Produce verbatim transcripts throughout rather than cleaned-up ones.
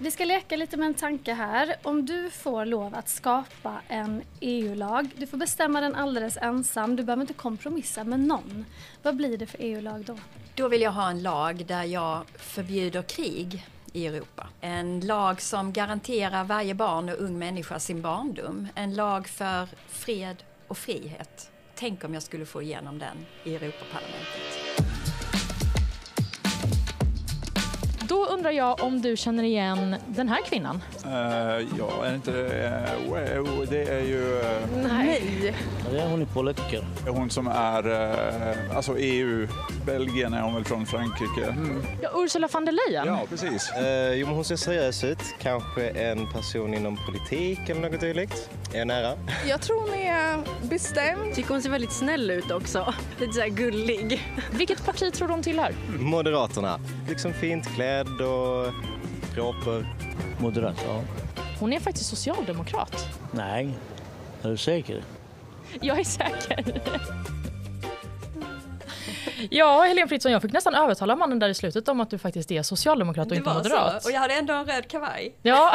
Vi ska leka lite med en tanke här. Om du får lov att skapa en E U-lag, du får bestämma den alldeles ensam, du behöver inte kompromissa med någon. Vad blir det för E U-lag då? Då vill jag ha en lag där jag förbjuder krig i Europa. En lag som garanterar varje barn och ung människa sin barndom. En lag för fred och frihet. Tänk om jag skulle få igenom den i Europaparlamentet. Då undrar jag om du känner igen den här kvinnan? Uh, ja, är inte det... Uh, well, det är ju... Uh, Nej. Ja, hon är politiker. Hon som är... Uh, alltså E U. Belgien är hon väl från Frankrike. Mm. Ja, Ursula von der Leyen. Ja, precis. Uh, jo, men hon ser seriös ut. Kanske en person inom politik eller något dylikt. Är jag nära? Jag tror hon är bestämd. Tycker hon ser väldigt snäll ut också. Lite så här gullig. Vilket parti tror de tillhör? Moderaterna. Liksom fint klädd och proper. Moderat, ja. Hon är faktiskt socialdemokrat. Nej, är du säker? Jag är säker. Ja, Helene Fritzon, jag fick nästan övertala mannen där i slutet om att du faktiskt är socialdemokrat och Det inte var moderat. Så. Och jag hade ändå en röd kavaj. Ja,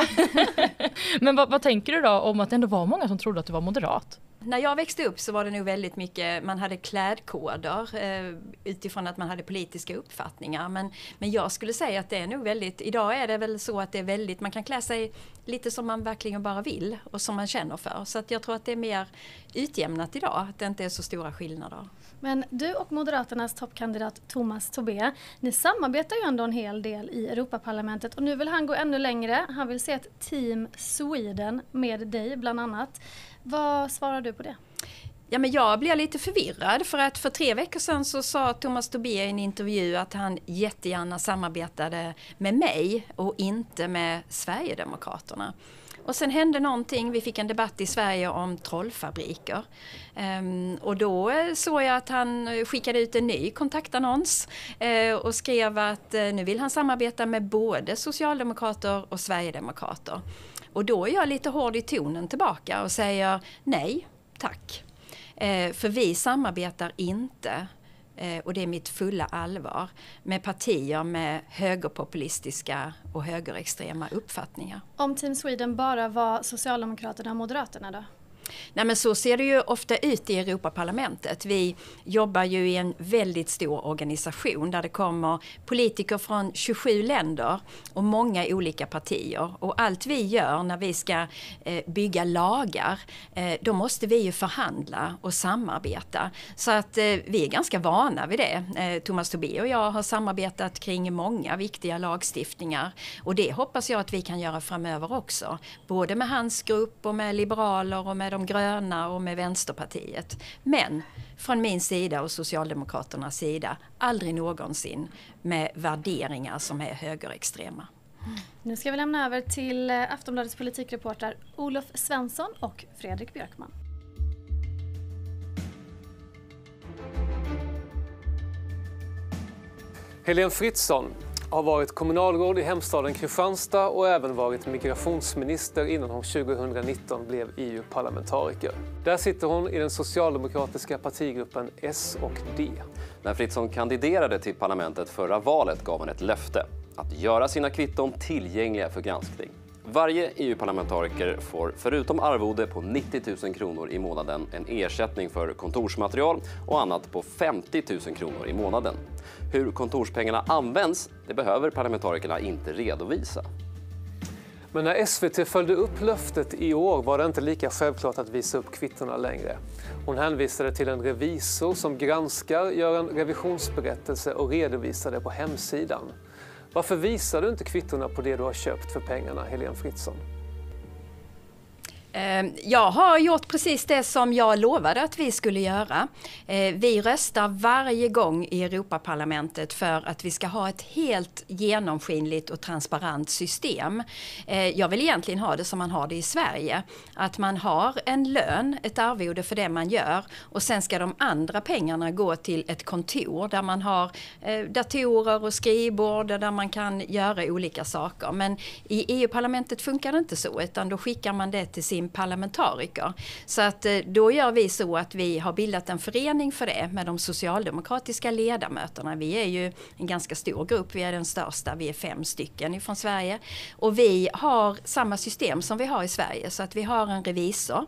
men vad, vad tänker du då om att det ändå var många som trodde att du var moderat? När jag växte upp så var det nog väldigt mycket, man hade klädkoder eh, utifrån att man hade politiska uppfattningar. Men, men jag skulle säga att det är nog väldigt, idag är det väl så att det är väldigt, man kan klä sig lite som man verkligen bara vill och som man känner för. Så att jag tror att det är mer utjämnat idag, att det inte är så stora skillnader. Men du och Moderaternas toppkandidat Tomas Tobé, ni samarbetar ju ändå en hel del i Europaparlamentet och nu vill han gå ännu längre. Han vill se ett Team Sweden med dig bland annat. Vad svarar du på det? Ja, men jag blir lite förvirrad för att för tre veckor sedan så sa Tomas Tobé i en intervju att han jättegärna samarbetade med mig och inte med Sverigedemokraterna. Och sen hände någonting, vi fick en debatt i Sverige om trollfabriker. Um, och då såg jag att han skickade ut en ny kontaktannons uh, och skrev att uh, nu vill han samarbeta med både socialdemokrater och Sverigedemokrater. Och då är jag lite hård i tonen tillbaka och säger nej, tack. Uh, för vi samarbetar inte, uh, och det är mitt fulla allvar, med partier med högerpopulistiska och högerextrema uppfattningar. Om Team Sweden bara var Socialdemokraterna och Moderaterna då? Nej, men så ser det ju ofta ut i Europaparlamentet. Vi jobbar ju i en väldigt stor organisation där det kommer politiker från tjugosju länder och många olika partier. Och allt vi gör när vi ska eh, bygga lagar, eh, då måste vi ju förhandla och samarbeta. Så att eh, vi är ganska vana vid det. Eh, Tomas Tobé och jag har samarbetat kring många viktiga lagstiftningar. Och det hoppas jag att vi kan göra framöver också. Både med hans grupp och med liberaler och med de gröna och med Vänsterpartiet. Men från min sida och Socialdemokraternas sida aldrig någonsin med värderingar som är högerextrema. Mm. Nu ska vi lämna över till Aftonbladets politikreporter Olof Svensson och Fredrik Björkman. Helene Fritzon har varit kommunalråd i hemstaden Kristianstad och även varit migrationsminister innan hon tjugonitton blev E U-parlamentariker. Där sitter hon i den socialdemokratiska partigruppen S och D. När Fritzon kandiderade till parlamentet förra valet gav hon ett löfte att göra sina kvitton tillgängliga för granskning. Varje E U-parlamentariker får förutom arvode på nittio tusen kronor i månaden en ersättning för kontorsmaterial och annat på femtio tusen kronor i månaden. Hur kontorspengarna används, det behöver parlamentarikerna inte redovisa. Men när S V T följde upp löftet i år var det inte lika självklart att visa upp kvittorna längre. Hon hänvisade till en revisor som granskar, gör en revisionsberättelse och redovisar det på hemsidan. Varför visar du inte kvittorna på det du har köpt för pengarna, Helene Fritzon? Jag har gjort precis det som jag lovade att vi skulle göra. Vi röstar varje gång i Europaparlamentet för att vi ska ha ett helt genomskinligt och transparent system. Jag vill egentligen ha det som man har det i Sverige. Att man har en lön, ett arvode för det man gör och sen ska de andra pengarna gå till ett kontor där man har datorer och skrivbord där man kan göra olika saker. Men i E U-parlamentet funkar det inte så, utan då skickar man det till sin team parlamentariker. Så att då gör vi så att vi har bildat en förening för det med de socialdemokratiska ledamöterna. Vi är ju en ganska stor grupp, vi är den största, vi är fem stycken ifrån Sverige. Och vi har samma system som vi har i Sverige, så att vi har en revisor.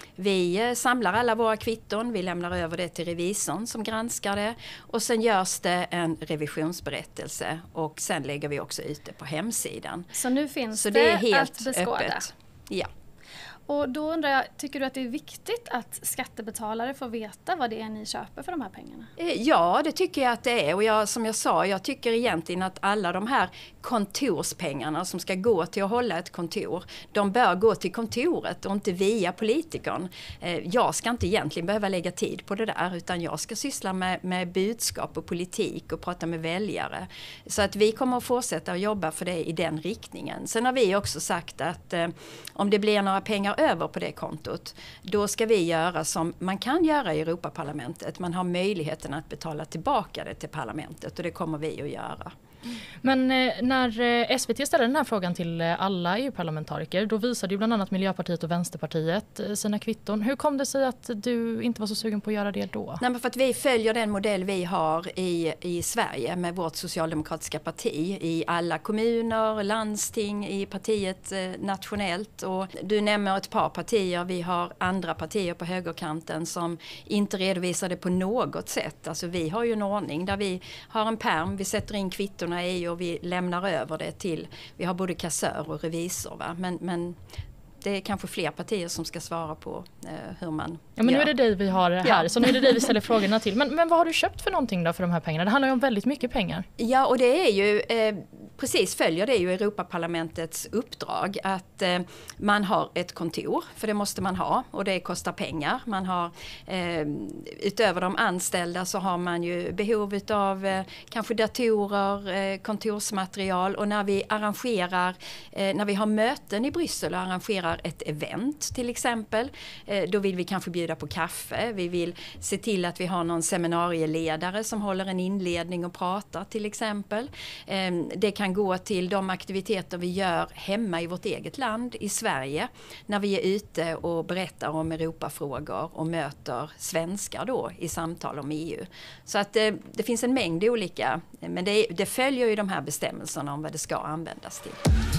Vi samlar alla våra kvitton, vi lämnar över det till revisorn som granskar det och sen görs det en revisionsberättelse och sen lägger vi också ut det på hemsidan. Så nu finns Så det, det är helt att beskåda? Öppet. Ja. Och då undrar jag, tycker du att det är viktigt att skattebetalare får veta vad det är ni köper för de här pengarna? Ja, det tycker jag att det är. Och jag, som jag sa, jag tycker egentligen att alla de här kontorspengarna som ska gå till att hålla ett kontor, de bör gå till kontoret och inte via politikern. Jag ska inte egentligen behöva lägga tid på det där, utan jag ska syssla med, med budskap och politik och prata med väljare. Så att vi kommer att fortsätta att jobba för det i den riktningen. Sen har vi också sagt att eh, om det blir några pengar över på det kontot, då ska vi göra som man kan göra i Europaparlamentet. Man har möjligheten att betala tillbaka det till parlamentet och det kommer vi att göra. Men eh, när eh, S V T ställde den här frågan till eh, alla E U-parlamentariker, då visade ju bland annat Miljöpartiet och Vänsterpartiet eh, sina kvitton. Hur kom det sig att du inte var så sugen på att göra det då? Nej, men för att vi följer den modell vi har i, i Sverige med vårt socialdemokratiska parti i alla kommuner, landsting, i partiet eh, nationellt. Och du nämner ett par partier, vi har andra partier på högerkanten som inte redovisar det på något sätt. Alltså vi har ju en ordning där vi har en perm, vi sätter in kvittorna i och vi lämnar över det till, vi har både kassör och revisor, va? Men, men det är kanske fler partier som ska svara på eh, hur man Ja, men gör. nu är det dig vi har här, Ja. så nu är det dig vi ställer frågorna till. Men, men vad har du köpt för någonting då för de här pengarna? Det handlar ju om väldigt mycket pengar. Ja, och det är ju eh, precis följer det ju Europaparlamentets uppdrag att eh, man har ett kontor, för det måste man ha och det kostar pengar. Man har eh, utöver de anställda så har man ju behov av eh, kanske datorer, eh, kontorsmaterial, och när vi arrangerar, eh, när vi har möten i Bryssel och arrangerar ett event till exempel, eh, då vill vi kanske bjuda på kaffe. Vi vill se till att vi har någon seminarieledare som håller en inledning och pratar till exempel. Eh, det kan gå till de aktiviteter vi gör hemma i vårt eget land, i Sverige, när vi är ute och berättar om Europafrågor och möter svenskar då i samtal om E U. Så att det, det finns en mängd olika, men det, det följer ju de här bestämmelserna om vad det ska användas till.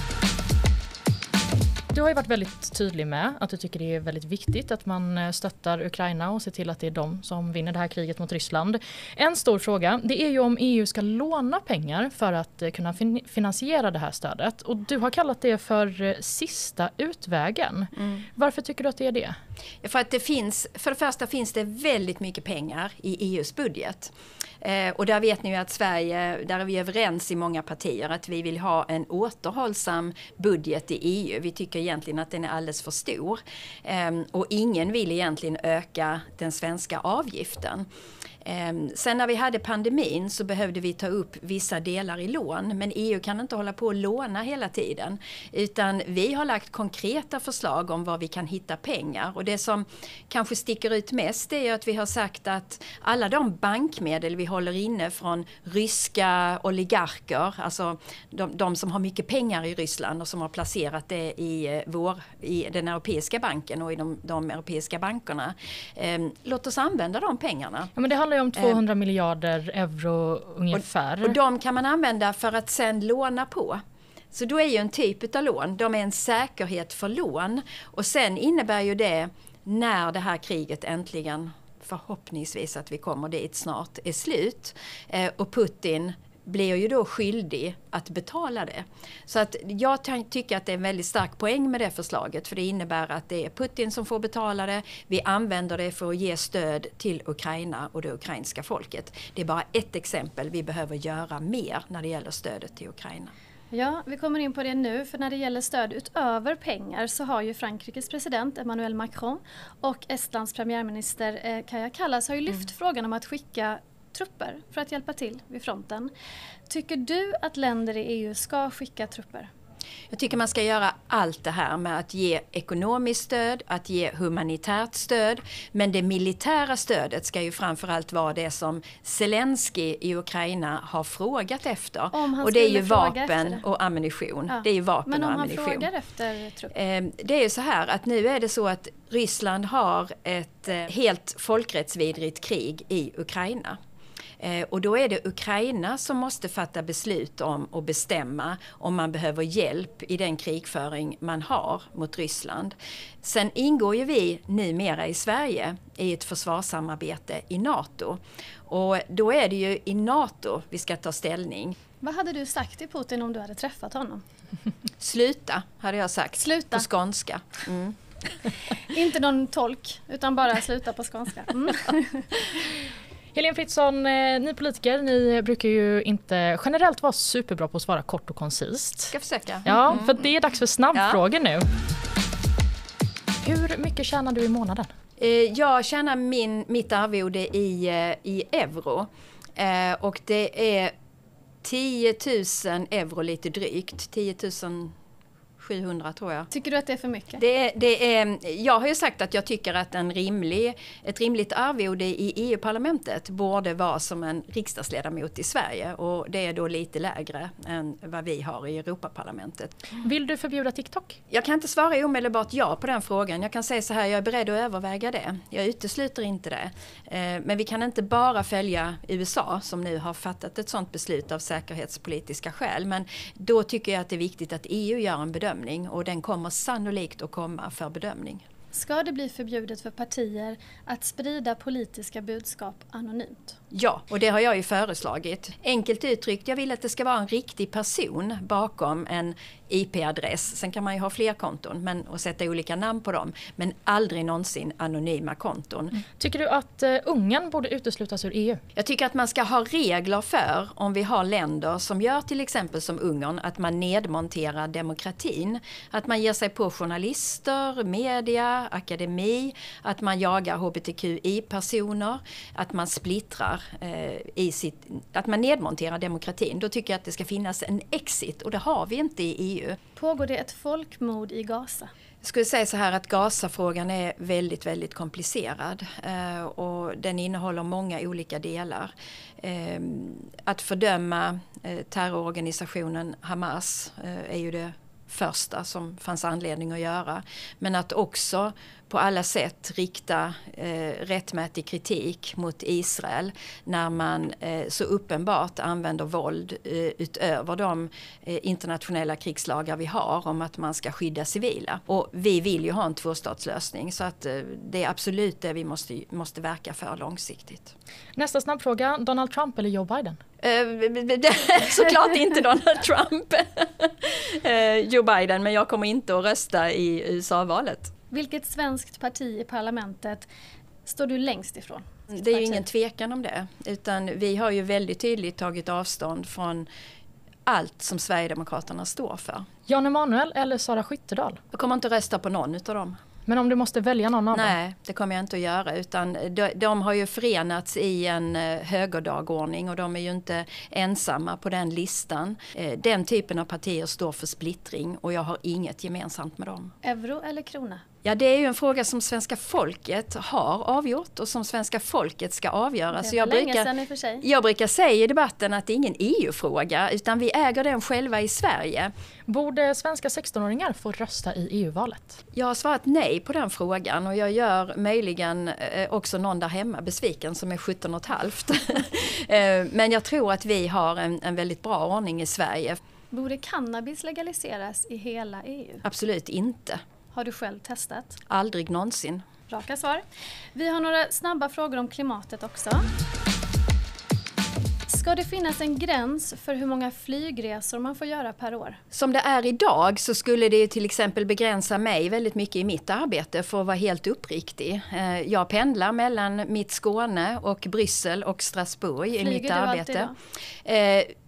Du har ju varit väldigt tydlig med att du tycker det är väldigt viktigt att man stöttar Ukraina och ser till att det är de som vinner det här kriget mot Ryssland. En stor fråga, det är ju om E U ska låna pengar för att kunna fin- finansiera det här stödet. Och du har kallat det för sista utvägen. Mm. Varför tycker du att det är det? För att det finns, för det första finns det väldigt mycket pengar i E U:s budget. Eh, och där vet ni ju att Sverige, där är vi överens i många partier att vi vill ha en återhållsam budget i E U. Vi tycker egentligen att den är alldeles för stor. Eh, och ingen vill egentligen öka den svenska avgiften. Sen när vi hade pandemin så behövde vi ta upp vissa delar i lån, men E U kan inte hålla på att låna hela tiden, utan vi har lagt konkreta förslag om var vi kan hitta pengar, och det som kanske sticker ut mest är att vi har sagt att alla de bankmedel vi håller inne från ryska oligarker, alltså de, de som har mycket pengar i Ryssland och som har placerat det i, vår, i den europeiska banken och i de, de europeiska bankerna, eh, låt oss använda de pengarna. Ja, men det handlar om tvåhundra eh, miljarder euro ungefär. Och, och de kan man använda för att sen låna på. Så då är ju en typ av lån, de är en säkerhet för lån. Och sen innebär ju det, när det här kriget äntligen, förhoppningsvis att vi kommer dit snart, är slut. Eh, och Putin blir ju då skyldig att betala det. Så att jag tycker att det är en väldigt stark poäng med det förslaget, för det innebär att det är Putin som får betala det. Vi använder det för att ge stöd till Ukraina och det ukrainska folket. Det är bara ett exempel, vi behöver göra mer när det gäller stödet till Ukraina. Ja, vi kommer in på det nu, för när det gäller stöd utöver pengar så har ju Frankrikes president Emmanuel Macron och Estlands premiärminister eh, Kaja Kallas har ju lyft mm. frågan om att skicka trupper för att hjälpa till vid fronten. Tycker du att länder i E U ska skicka trupper? Jag tycker man ska göra allt det här med att ge ekonomiskt stöd, att ge humanitärt stöd. Men det militära stödet ska ju framförallt vara det som Zelensky i Ukraina har frågat efter. Och det är ju vapen och ammunition. Ja. Det är ju vapen Men om och ammunition. han frågar efter trupp? Det är ju så här att nu är det så att Ryssland har ett helt folkrättsvidrigt krig i Ukraina. Och då är det Ukraina som måste fatta beslut om och bestämma om man behöver hjälp i den krigföring man har mot Ryssland. Sen ingår ju vi numera i Sverige i ett försvarssamarbete i NATO. Och då är det ju i NATO vi ska ta ställning. Vad hade du sagt till Putin om du hade träffat honom? Sluta, hade jag sagt. Sluta. På skånska. Mm. Inte någon tolk, utan bara sluta på skånska. Mm. Helene Fritzon, ni politiker, ni brukar ju inte generellt vara superbra på att svara kort och koncist. Ska försöka. Ja, mm. för det är dags för snabbfrågor ja. nu. Hur mycket tjänar du i månaden? Jag tjänar min, mitt arvode i, i euro. Och det är tio tusen euro lite drygt. tio tusen sjuhundra tror jag. Tycker du att det är för mycket? Det, det är, jag har ju sagt att jag tycker att en rimlig, ett rimligt arvode i E U-parlamentet borde vara som en riksdagsledamot i Sverige. Och det är då lite lägre än vad vi har i Europaparlamentet. Vill du förbjuda TikTok? Jag kan inte svara omedelbart ja på den frågan. Jag kan säga så här, jag är beredd att överväga det. Jag utesluter inte det. Men vi kan inte bara följa U S A som nu har fattat ett sådant beslut av säkerhetspolitiska skäl. Men då tycker jag att det är viktigt att E U gör en bedömning. Och den kommer sannolikt att komma för bedömning. Ska det bli förbjudet för partier att sprida politiska budskap anonymt? Ja, och det har jag ju föreslagit. Enkelt uttryckt, jag vill att det ska vara en riktig person bakom en I P-adress. Sen kan man ju ha fler konton men, och sätta olika namn på dem. Men aldrig någonsin anonyma konton. Mm. Tycker du att uh, Ungern borde uteslutas ur E U? Jag tycker att man ska ha regler för om vi har länder som gör till exempel som Ungern. Att man nedmonterar demokratin. Att man ger sig på journalister, media, akademi. Att man jagar H B T Q I-personer. Att man splittrar eh, i sitt... Att man nedmonterar demokratin. Då tycker jag att det ska finnas en exit. Och det har vi inte i E U. Pågår det ett folkmord i Gaza? Jag skulle säga så här att Gaza-frågan är väldigt, väldigt komplicerad eh, och den innehåller många olika delar. Eh, att fördöma eh, terrororganisationen Hamas eh, är ju det första som fanns anledning att göra. Men att också på alla sätt rikta eh, rättmätig kritik mot Israel när man eh, så uppenbart använder våld eh, utöver de eh, internationella krigslagar vi har om att man ska skydda civila. Och vi vill ju ha en tvåstatslösning så att eh, det är absolut det vi måste, måste verka för långsiktigt. Nästa snabbfråga, Donald Trump eller Joe Biden? Såklart inte Donald Trump. Joe Biden, men jag kommer inte att rösta i U S A-valet. Vilket svenskt parti i parlamentet står du längst ifrån? Det är ju ingen tvekan om det. Utan vi har ju väldigt tydligt tagit avstånd från allt som Sverigedemokraterna står för. Jan Emanuel eller Sara Skyttedal? Jag kommer inte att rösta på någon utav dem. Men om du måste välja någon av dem? Nej, det kommer jag inte att göra. Utan de, de har ju förenats i en högerdagordning och de är ju inte ensamma på den listan. Den typen av partier står för splittring och jag har inget gemensamt med dem. Euro eller krona? Ja, det är ju en fråga som svenska folket har avgjort och som svenska folket ska avgöra. Det Så jag, länge brukar, sedan i och för sig. jag brukar säga i debatten att det är ingen E U-fråga utan vi äger den själva i Sverige. Borde svenska sexton-åringar få rösta i E U-valet? Jag har svarat nej på den frågan och jag gör möjligen också någon där hemma besviken som är sjutton och ett halvt. Men jag tror att vi har en, en väldigt bra ordning i Sverige. Borde cannabis legaliseras i hela E U? Absolut inte. Har du själv testat? Aldrig någonsin. Raka svar. Vi har några snabba frågor om klimatet också. Ska det finnas en gräns för hur många flygresor man får göra per år? Som det är idag så skulle det till exempel begränsa mig väldigt mycket i mitt arbete för att vara helt uppriktig. Jag pendlar mellan mitt Skåne och Bryssel och Strasbourg i mitt arbete. Flyger du alltid då?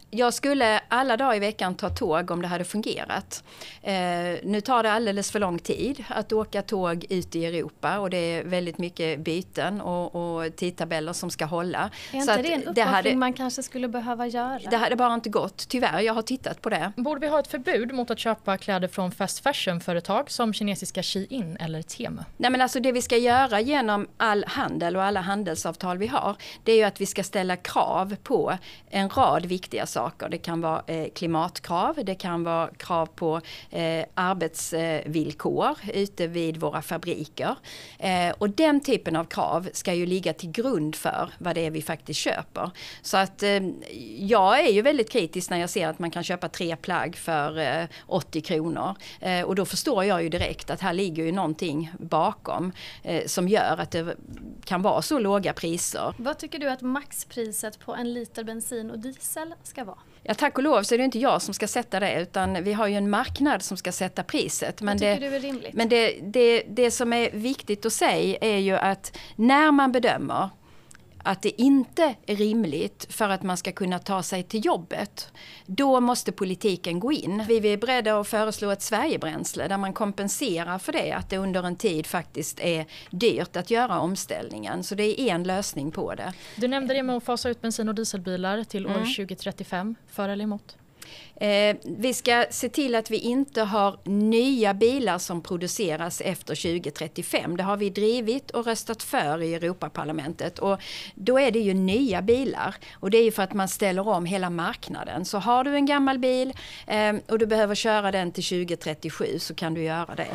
Jag skulle alla dagar i veckan ta tåg om det hade fungerat. Eh, nu tar det alldeles för lång tid att åka tåg ut i Europa och det är väldigt mycket byten och, och tidtabeller som ska hålla. Är inte det en uppoffring man kanske skulle behöva göra? Det hade bara inte gått, tyvärr. Jag har tittat på det. Borde vi ha ett förbud mot att köpa kläder från fast fashion-företag som kinesiska Shein eller Temu? Nej, men alltså det vi ska göra genom all handel och alla handelsavtal vi har, det är ju att vi ska ställa krav på en rad viktiga saker. Det kan vara eh, klimatkrav, det kan vara krav på eh, arbetsvillkor ute vid våra fabriker. Eh, och den typen av krav ska ju ligga till grund för vad det är vi faktiskt köper. Så att eh, jag är ju väldigt kritisk när jag ser att man kan köpa tre plagg för eh, åttio kronor. Eh, och då förstår jag ju direkt att här ligger ju någonting bakom eh, som gör att det kan vara så låga priser. Vad tycker du att maxpriset på en liter bensin och diesel ska vara? Ja, tack och lov så är det inte jag som ska sätta det, utan vi har ju en marknad som ska sätta priset. Men Vad tycker det, du är rimligt? Men det, det, det som är viktigt att säga är ju att när man bedömer att det inte är rimligt för att man ska kunna ta sig till jobbet, då måste politiken gå in. Vi är beredda att föreslå ett Sverigebränsle där man kompenserar för det, att det under en tid faktiskt är dyrt att göra omställningen. Så det är en lösning på det. Du nämnde det med att fasa ut bensin- och dieselbilar till Mm. år tjugo trettiofem. För eller emot? Eh, vi ska se till att vi inte har nya bilar som produceras efter tjugo trettiofem. Det har vi drivit och röstat för i Europaparlamentet. Och då är det ju nya bilar. Och det är ju för att man ställer om hela marknaden. Så har du en gammal bil eh, och du behöver köra den till tjugo trettiosju så kan du göra det.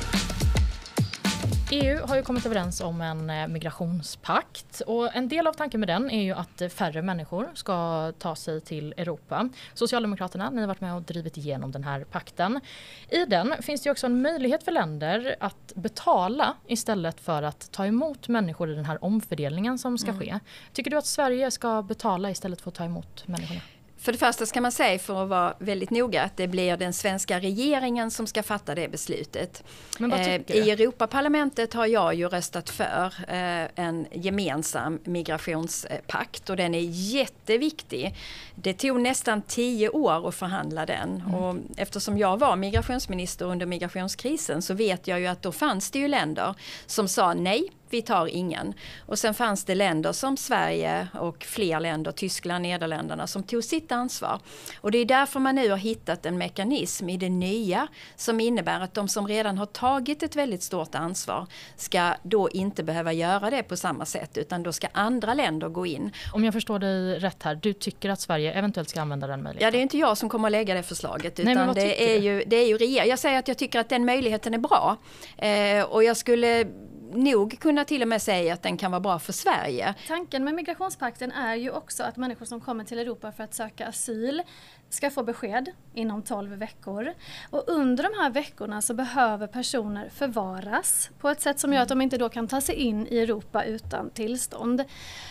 E U har ju kommit överens om en migrationspakt och en del av tanken med den är ju att färre människor ska ta sig till Europa. Socialdemokraterna, ni har varit med och drivit igenom den här pakten. I den finns det ju också en möjlighet för länder att betala istället för att ta emot människor i den här omfördelningen som ska ske. Tycker du att Sverige ska betala istället för att ta emot människorna? För det första ska man säga, för att vara väldigt noga, att det blir den svenska regeringen som ska fatta det beslutet. Men vad tycker eh, I du? Europaparlamentet har jag ju röstat för eh, en gemensam migrationspakt och den är jätteviktig. Det tog nästan tio år att förhandla den mm. och eftersom jag var migrationsminister under migrationskrisen så vet jag ju att då fanns det ju länder som sa nej. Vi tar ingen. Och sen fanns det länder som Sverige och fler länder, Tyskland, Nederländerna, som tog sitt ansvar. Och det är därför man nu har hittat en mekanism i det nya som innebär att de som redan har tagit ett väldigt stort ansvar ska då inte behöva göra det på samma sätt, utan då ska andra länder gå in. Om jag förstår dig rätt här, du tycker att Sverige eventuellt ska använda den möjligheten? Ja, det är inte jag som kommer att lägga det förslaget, utan Nej, men vad det, är ju, det är ju regeringen. Jag säger att jag tycker att den möjligheten är bra. Eh, och jag skulle nog kunna till och med säga att den kan vara bra för Sverige. Tanken med migrationspakten är ju också att människor som kommer till Europa för att söka asyl ska få besked inom tolv veckor. Och under de här veckorna så behöver personer förvaras på ett sätt som gör att de inte då kan ta sig in i Europa utan tillstånd.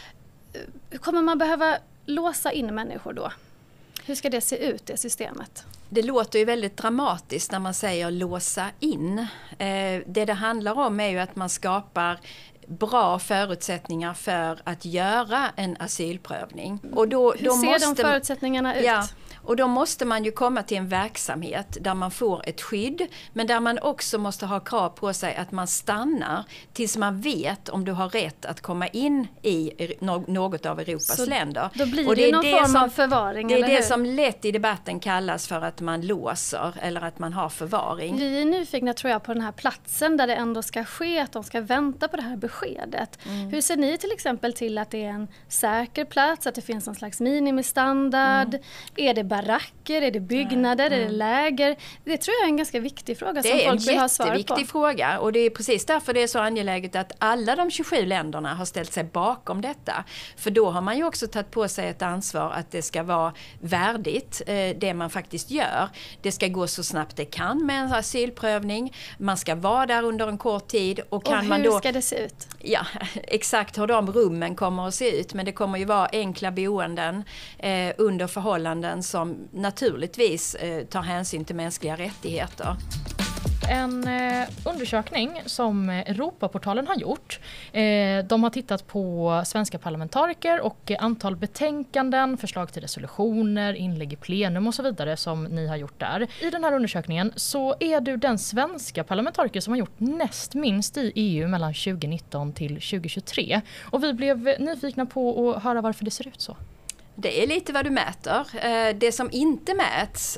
Kommer man behöva låsa in människor då? Hur ska det se ut, det systemet? Det låter ju väldigt dramatiskt när man säger låsa in. Eh, det det handlar om är ju att man skapar bra förutsättningar för att göra en asylprövning. Och då, Hur då ser måste, de förutsättningarna ut? Ja, och då måste man ju komma till en verksamhet där man får ett skydd, men där man också måste ha krav på sig att man stannar tills man vet om du har rätt att komma in i något av Europas Så länder. Då blir och det, det är någon det form som, av förvaring, Det är eller det hur? som lätt i debatten kallas för att man låser eller att man har förvaring. Vi är nyfikna tror jag på den här platsen där det ändå ska ske, att de ska vänta på det här beskedet. Mm. Hur ser ni till exempel till att det är en säker plats, att det finns någon slags minimistandard? Mm. Är det baracker, är det byggnader, mm. är det läger? Det tror jag är en ganska viktig fråga som folk vill ha svar på. Det är en jätteviktig fråga och det är precis därför det är så angeläget att alla de tjugosju länderna har ställt sig bakom detta. För då har man ju också tagit på sig ett ansvar att det ska vara värdigt, eh, det man faktiskt gör. Det ska gå så snabbt det kan med en asylprövning. Man ska vara där under en kort tid. Och, kan och hur man då, ska det se ut? Ja, exakt hur de rummen kommer att se ut. Men det kommer ju vara enkla boenden eh, under förhållanden som naturligtvis eh, tar hänsyn till mänskliga rättigheter. en eh, undersökning som Europaportalen har gjort. Eh, de har tittat på svenska parlamentariker och eh, antal betänkanden, förslag till resolutioner, inlägg i plenum och så vidare som ni har gjort där. I den här undersökningen så är du den svenska parlamentariker som har gjort näst minst i E U mellan tjugonitton till tjugohundratjugotre. Och vi blev nyfikna på att höra varför det ser ut så. Det är lite vad du mäter. Det som inte mäts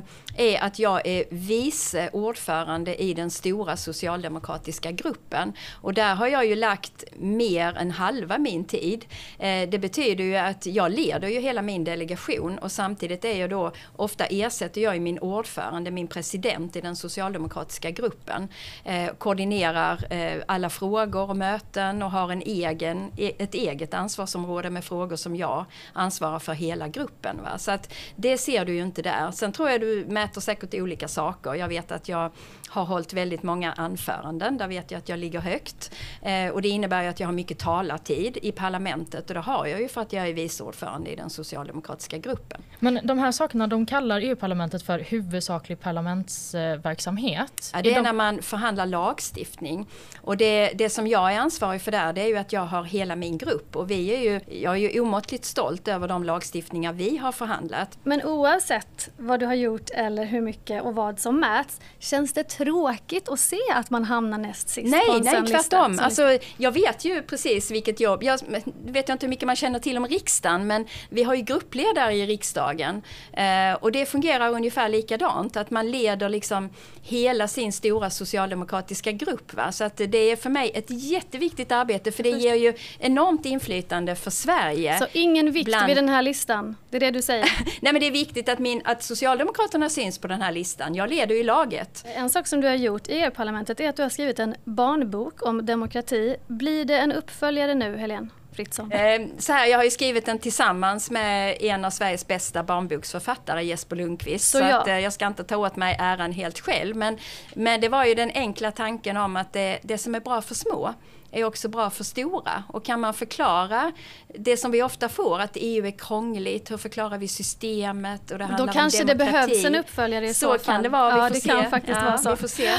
är att jag är vice ordförande i den stora socialdemokratiska gruppen. Och där har jag ju lagt mer än halva min tid. Det betyder ju att jag leder ju hela min delegation och samtidigt är jag då, ofta ersätter jag i min ordförande, min president i den socialdemokratiska gruppen. Koordinerar alla frågor och möten och har en egen, ett eget ansvarsområde med frågor som jag ansvarar för hela gruppen. Va? Så att det ser du ju inte där. Sen tror jag du mäter säkert olika saker. Jag vet att jag har hållit väldigt många anföranden. Där vet jag att jag ligger högt. Eh, och det innebär ju att jag har mycket talartid i parlamentet. Och det har jag ju för att jag är vice ordförande i den socialdemokratiska gruppen. Men de här sakerna, de kallar E U-parlamentet för huvudsaklig parlamentsverksamhet. Ja, det är, är de... när man förhandlar lagstiftning. Och det, det som jag är ansvarig för där, det är ju att jag har hela min grupp. Och vi är ju, jag är ju omåttligt stolt över de lagstiftningar vi har förhandlat. Men oavsett vad du har gjort eller hur mycket och vad som mäts, känns det tråkigt att se att man hamnar näst sist? Nej, på en nej tvärtom. Lista. Alltså, jag vet ju precis vilket jobb. Jag vet inte hur mycket man känner till om riksdagen, men vi har ju gruppledare i riksdagen. Eh, och det fungerar ungefär likadant. Att man leder liksom hela sin stora socialdemokratiska grupp. Va? Så att det är för mig ett jätteviktigt arbete, för det ger ju enormt inflytande för Sverige. Så ingen vikt bland... vid den här listan? Det är det du säger? Nej, men det är viktigt att, min, att Socialdemokraterna syns på den här listan. Jag leder ju laget. En sak som du har gjort i E U-parlamentet är att du har skrivit en barnbok om demokrati. Blir det en uppföljare nu, Helene Fritzon? Eh, så här, jag har ju skrivit den tillsammans med en av Sveriges bästa barnboksförfattare, Jesper Lundqvist. Så, så ja. att, eh, jag ska inte ta åt mig äran helt själv. Men, men det var ju den enkla tanken om att det, det som är bra för små är också bra för stora. Och kan man förklara det som vi ofta får, att E U är krångligt, hur förklarar vi systemet och det handlar Då kanske om det demokrati. behövs en uppföljare i så, så fall. kan det vara, vi ja, får det se. kan faktiskt ja, vara så. Vi får se.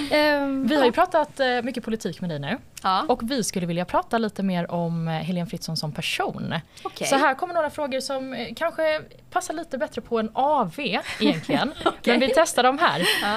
um, vi har ju pratat uh, mycket politik med dig nu. Ja. Och vi skulle vilja prata lite mer om uh, Helene Fritzon som person. Okay. Så här kommer några frågor som uh, kanske passar lite bättre på en A V egentligen. Okay. Men vi testar dem här. Ja.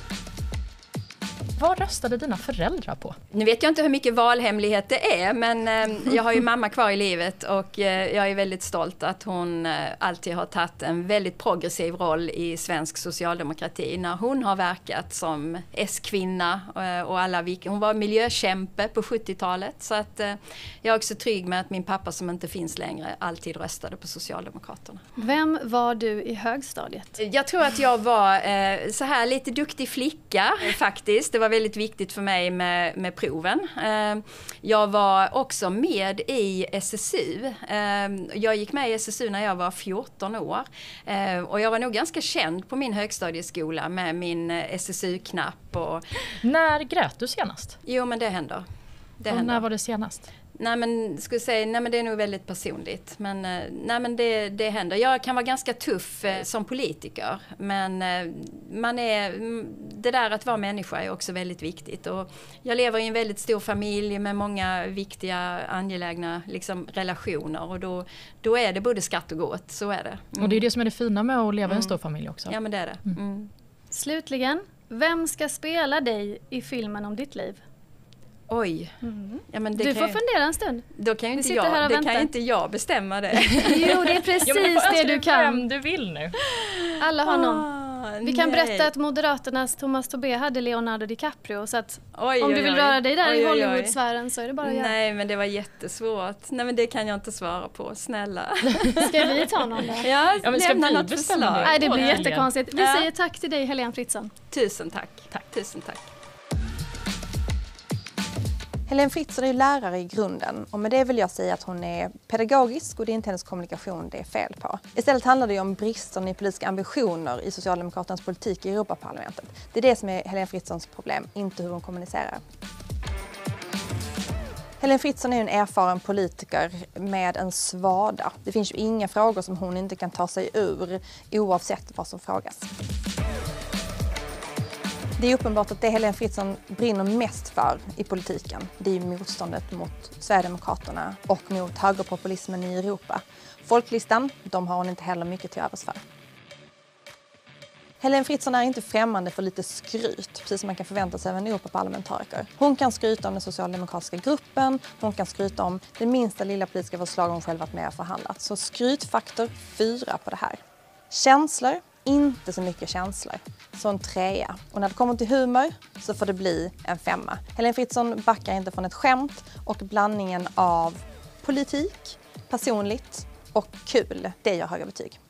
Vad röstade dina föräldrar på? Nu vet jag inte hur mycket valhemlighet det är, men eh, jag har ju mamma kvar i livet och eh, jag är väldigt stolt att hon eh, alltid har tagit en väldigt progressiv roll i svensk socialdemokrati när hon har verkat som S-kvinna eh, och alla, hon var miljökämpe på sjuttiotalet, så att eh, jag är också trygg med att min pappa som inte finns längre alltid röstade på Socialdemokraterna. Vem var du i högstadiet? Jag tror att jag var eh, så här lite duktig flicka faktiskt. Det var väldigt viktigt för mig med, med proven. Eh, jag var också med i S S U. Eh, jag gick med i S S U när jag var fjorton år. Eh, och jag var nog ganska känd på min högstadieskola med min S S U-knapp. Och... När grät du senast? Jo, men det händer. Det och händer. när var det senast? Nej, men, skulle säga, nej men det är nog väldigt personligt. Men, nej, men det, det händer. Jag kan vara ganska tuff eh, som politiker. Men eh, man är, det där att vara människa är också väldigt viktigt. Och jag lever i en väldigt stor familj med många viktiga, angelägna liksom, relationer. Och då, då är det både skatt och gott. Så är det. Mm. Och det är det som är det fina med att leva i en mm. stor familj också. Ja, men det är det. Mm. Mm. Slutligen, vem ska spela dig i filmen om ditt liv? Oj. Mm. Ja, men det du kan får jag, fundera en stund. Då kan ju inte, jag, det kan inte jag bestämma det. Jo, det är precis ja, men det du kan. Vem du vill nu. Alla har någon. Ah, Vi kan nej. berätta att Moderaternas Thomas Tobé hade Leonardo DiCaprio. Så att oj, om du vill oj, röra dig där oj, i oj, Hollywood-sfären så är det bara att göra. Nej, men det var jättesvårt. Nej, men det kan jag inte svara på. Snälla. Ska vi ta någon då? Ja, ja, men ska lämna vi något bestämma förslag. det? Nej, det blir Åh, jättekonstigt. Vi ja. säger tack till dig, Helene Fritzon. Tusen tack. Tack. Tusen tack. Helene Fritzon är ju lärare i grunden och med det vill jag säga att hon är pedagogisk och det är inte hennes kommunikation det är fel på. Istället handlar det om bristen i politiska ambitioner i Socialdemokraternas politik i Europaparlamentet. Det är det som är Helene Fritzons problem, inte hur hon kommunicerar. Helene Fritzon är en erfaren politiker med en svada. Det finns ju inga frågor som hon inte kan ta sig ur oavsett vad som frågas. Det är uppenbart att det Helene Fritzon brinner mest för i politiken, det är motståndet mot Sverigedemokraterna och mot högerpopulismen i Europa. Folklistan, de har hon inte heller mycket till övers för. Helene Fritzon är inte främmande för lite skryt, precis som man kan förvänta sig av en Europaparlamentariker. Hon kan skryta om den socialdemokratiska gruppen, hon kan skryta om det minsta lilla politiska förslag hon själv varit med och förhandlat. Så skrytfaktor fyra på det här. Känslor, inte så mycket känslor. Så en trea. Och när det kommer till humor så får det bli en femma. Helene Fritzon backar inte från ett skämt och blandningen av politik, personligt och kul, det gör höga betyg.